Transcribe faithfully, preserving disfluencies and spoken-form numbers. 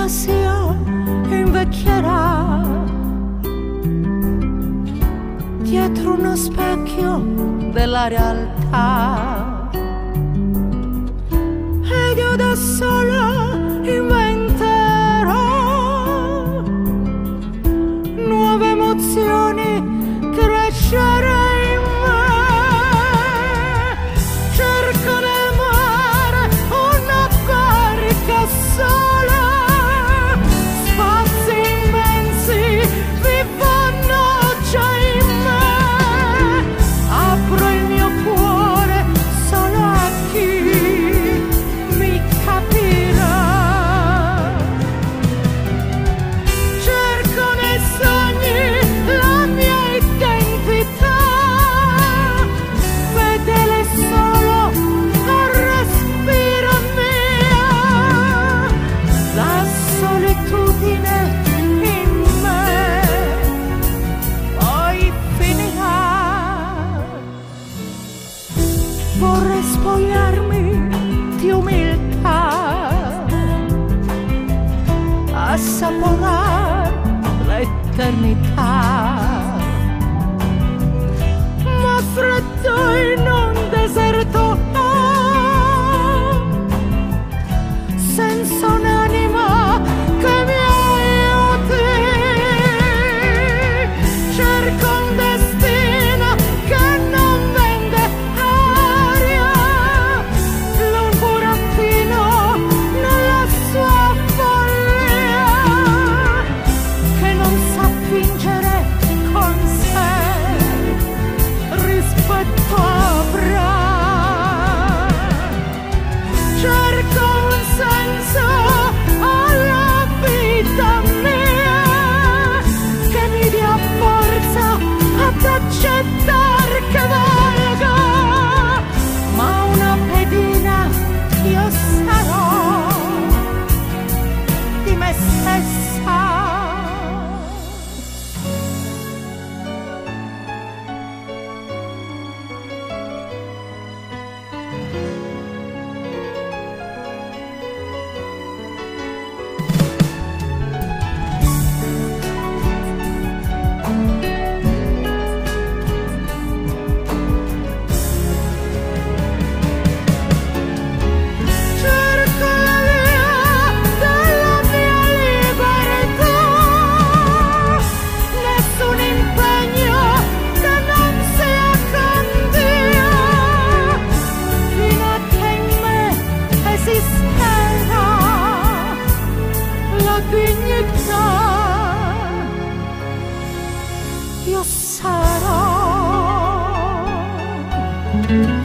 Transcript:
fantasia invecchierà dietro uno specchio della realtà, ed io da sola inventerò nuove emozioni, crescere in me. Cerco nel mare una barca sola, spazi immensi vivono già in me. Apro il mio cuore solo a chi mi capirà. Cerco nei sogni la mia identità, fedele solo al respiro mio. La solitudine in me poi finirà. Vorrei spogliarmi di umiltà, assaporar l'eternità, ma freddo in un deserto, senza un'anima che mi aiuti. Cerco un destino che non vende aria, l'un burattino nella sua follia, che non sa fingere con sé, rispetto avrà. Cerco un senso alla vita mia, che mi dia forza ad accettare che valga, ma una pedina io sarò di me stessa. Cerco la via della mia libertà, nessun impegno che non sia con Dio, fino a che in me esisterà la dignità. Io sarò